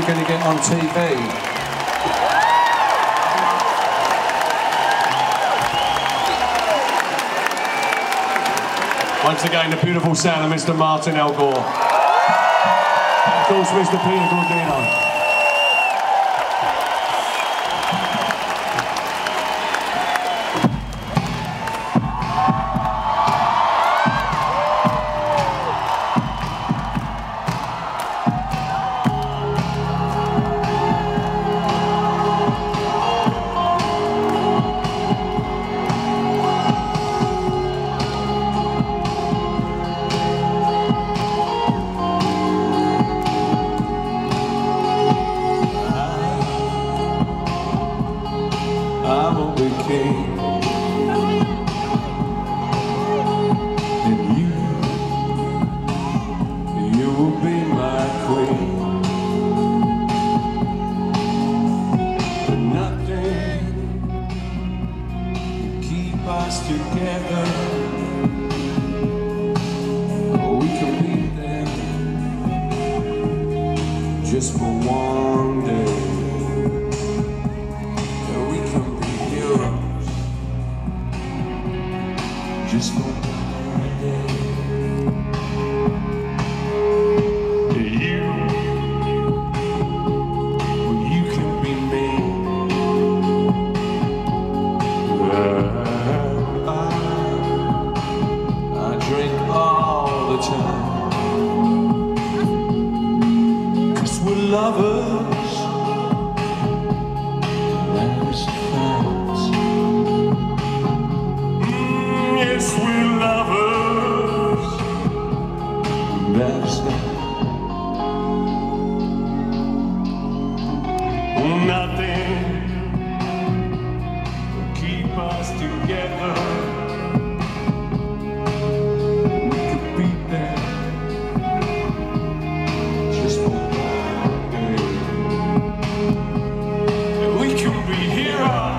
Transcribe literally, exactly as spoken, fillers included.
going to get on T V. Once again, the beautiful sound of Mister Martin Elgore. Of course, Mister Peter Gordino. I will be king, and you, you will be my queen. But nothing can keep us together. We can be there just for one day. Just for one day. You, well, you can be me. I, I drink all the time, 'cause we're lovers. That's facts. Yes, we're lovers. That's that. Nothing will keep us together. We could be there just for one day. And we can be heroes.